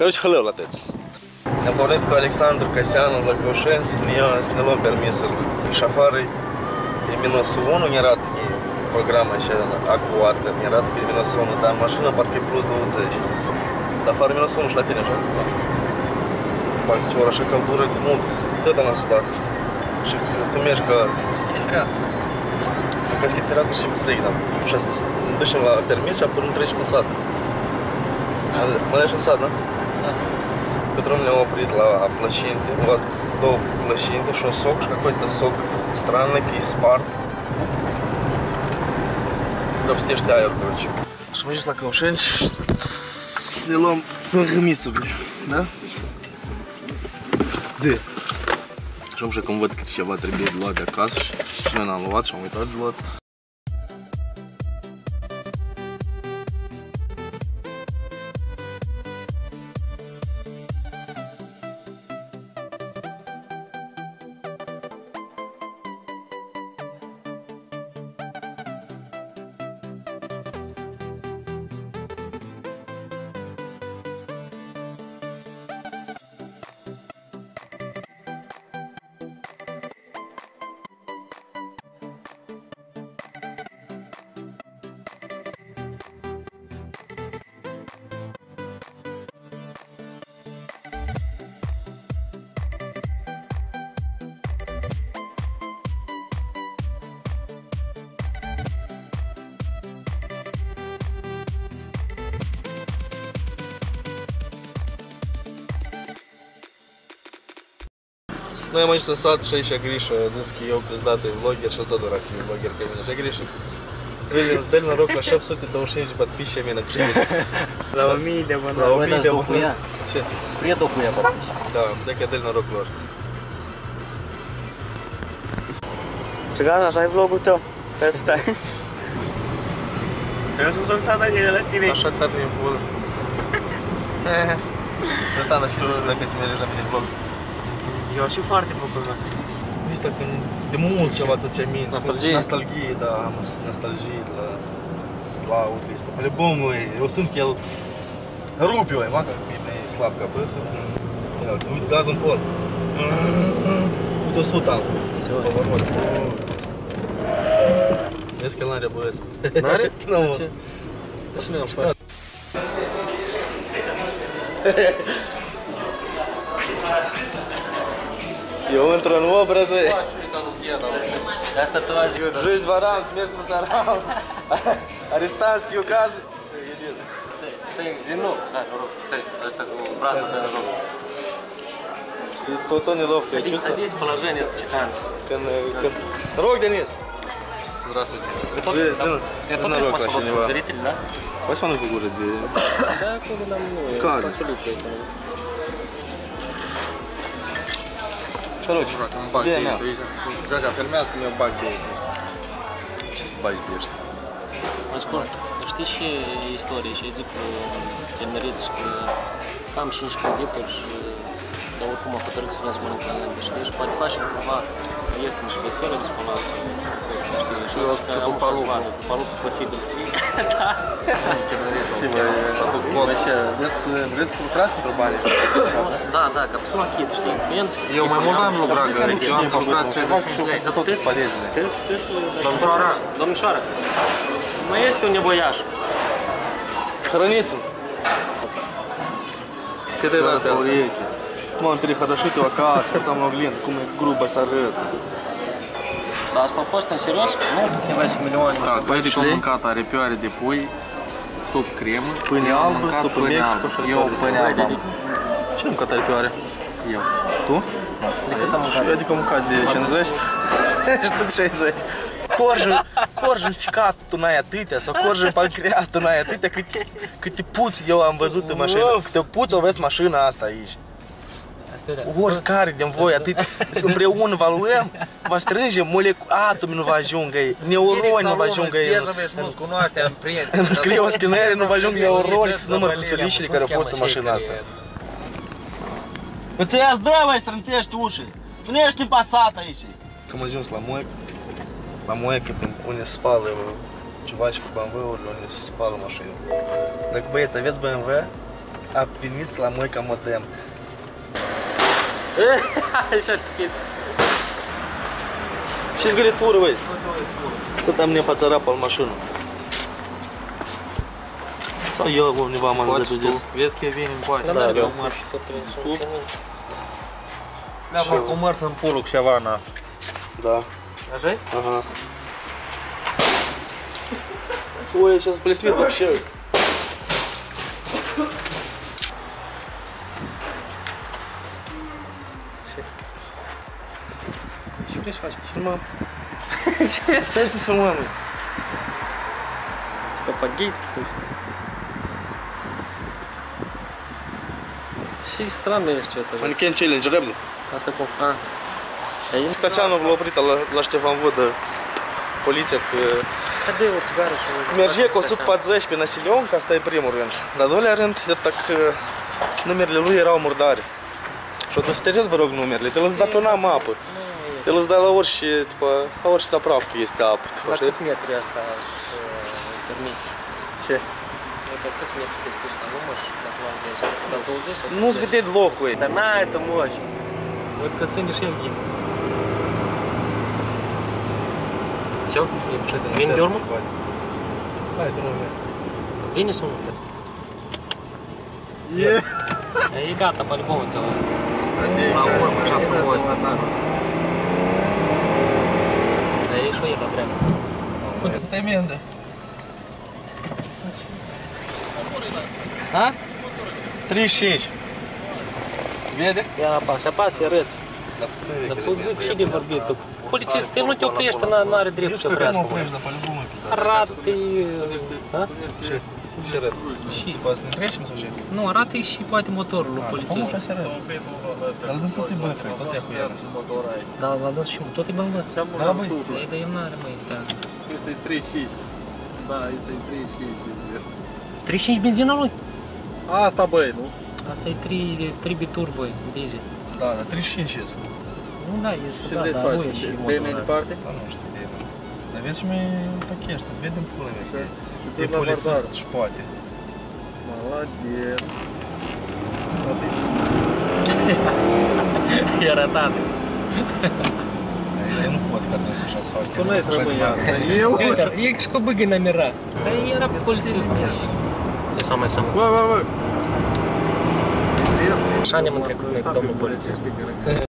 Короче, халел отец. Ne-am pornit cu Alexandru Casianu la Căușeni să ne luăm permisul șafarului. E minus 1, ne arată că e programa așa acuată, ne arată că e minus 1, dar mașina parcă e plus 20. Dar afară minus 1 și la tine, așa? Da. Parcă ce ori așa căldură, nu, tot am sudat. Și tu mergi ca... Schid fereastră. Ca schid fereastră și frig, da. Și ne ducem la permis și apoi nu trecem în sat. Mă leși în sat, da? Da. Pe drum ne-am oprit la plășinte, am luat 2 plășinte și un soc și какой-то сок странный, că e spart. Propstește aerul, короче. Și am ajuns la Căușeni și ne luăm permisul, da? De. Și am și când văd că ceva trebuie de luat de acasă și noi n-am luat și am uitat de luat. Noi am ajuns în sat și aici Grisha a zis că eu pizdată e vlogger și tot doar și vlogger ca mine. Și Grisha, dă-l noroc la 725 de подписчики mine primit. La 1000 de abonat. La 1000 de abonat. Ce? Spre docuia подписчики. Da, de-aia dă-l noroc lor. Și gata, așa e vlogul tău. Stai să stai. Eu sunt soltat de la tine. Așa tare mi-e bun. Tana și zici dacă îți mergi la mine vlog. Eu și foarte bucuros. Vista când de mult ceva ți-ți aminte. Nostalgie. Nostalgie, da, am nostalgie la Outlist. Pe bun, eu simt că el rupe, mă, că e mai slab ca bătă. Uite gaz în pod. Uite 100 am. Vezi că el n-are ABS. N-are? Nu, mă. Ce? Și ne-am făcut. Eu într-o nouă brăză. Asta tu azi. Жизнь ворам, смерть мусорам. Арестантский указ. Din nou. Hai, noroc. Stai, asta cu brațul de noroc. Știi, tot неловко я чувствую. Садись, положение с чеканки. Рок, Денис. Здравствуйте. Я смотрю, Зритель, да? Посмотрим в городе. Да, куда нам, ну, консулирует. Короче, Бак-бей, то есть Жека filmează cum eu bag de ei. Ce bagi de ăștia? Ascult, știi și istorie și zic că tineriți că am 5 creditori și dar oricum am hotărât să vreau să mănânc la ele, știi? Și poate facem cumva, este niște vesele de spălat sau știi, și că am ușa să vadă, cu paluc posibil, și da. Ce vreți să lucrați pentru bani? Da, да, ca să mă achit, știi? Eu mai mult am lucrat, eu am lucrat 60 de ani. Dar tot îți полезны. Domnișoară, mai este un nevoiaș. Хранится. Câte de astea? Мам, перехорошить его акация, там блин, cum e грубо сорет. Dar asta a fost în serios? Nu, ceva și milioane. Băieții au mâncat aripioare de pui, sup cremă, Pâine albă, supă Mexico și eu pâine albă. Cine a mâncat aripioare? Eu. Tu? De cât am mâncat? Eu adică am mâncat de 50 și tu de 60. Corjul ficat tu n-ai atâtea sau corjul pancreas tu n-ai atâtea câte puți eu am văzut în mașină. Câte puți o vezi mașina asta aici. Oricare din voi, atât împreună vă luăm, vă strângem, atomii nu vă ajungă ei, neuroni nu vă ajungă ei. Nu-ți cunoaștem, prieteni. Îmi scrie o scanere, nu vă ajung neuroni să număr cu țulișile care au fost în mașina asta. Îți ia zdravă, strântești ușii, tu nu ești în Passat aici. Am ajuns la moică, unde se spală ceva și cu BMW-urile, unde se spală mașina. Dacă băieți aveți BMW, Обвинить la мой модем. Așa te Și с гарнитуры, вы. Кто-то мне поцарапал машину. Я его не вам забедил. Vezi că vine în coace. Da, Da, da, eu. Da, parcă măr să-mi puluc ceva, na. Да. Așa? Ага. Ой, сейчас блестит вообще. Ce vrei să faci? Filmăm. Stai să filmăm. Типа по-гейски, слушай. Și странно ești что-то. Манекен челлендж, ребни. Asta cum? A. Aici? Касянов l-a oprit la Ștefan Vodă poliția că Hai dă-i o țigară și... merge cu 140 pe nasilioncă, asta e primul rând. Dar al doilea rând, e că numerele lui erau murdare. Și o să ștergeți, vă rog, numerele, te lăs da pe una apă. Te lăs da la orice, la orice zapravcă este apă. La câți metri asta să termin? Ce? Это câți metri este ăsta? Nu mă știu dacă l-am vezi. Dar 20 sau 30? Nu-ți vede deloc, ui. Dar n-ai tu moși. Вот că ține și el ghim. Все? Vine de urmă? Hai, te rog. Vine sau nu? E gata, по-любому te la urmă, așa frumos. Dar e și o e la vreme. Stai mendă. Ha? 35. Vede? Ia apasă, e râd. Dar pot zic și de vorbit. Polițist, el nu te oprește, n-are drept să oprească. dar по-любому. Arată-i... Ce? Ce răd? Și... Tипа, să ne trecem sau ce? Nu, arată-i și poate motorul lui polițist. Cum să răd? Dar lăsă tot e băcăi, tot e cu el. Da, l-a dat și tot e bălbă. Da, băi. Ei, dar el n-are, măi, da. Este 35. Da, este 35. 35 benzina lui? Asta, băi, nu? Asta e 3 bituri, băi, diesel. Da, dar 35 ies. Nu, da, este, Și da, le dar faci? nu e și Bine motorul ăla. departe? Da, nu știu, bine. Dar vezi și mai pachește, îți vedem pula mea. Te E polițist și poate. Молодец. E arătat. Eu nu pot ca dânsul așa să faci. Tu nu ești românean. Eu? E și cu băgă номера. Dar era polițist aici. E sau mai seamă. Bă, bă, bă. Așa ne-am întrecut noi cu domnul polițist.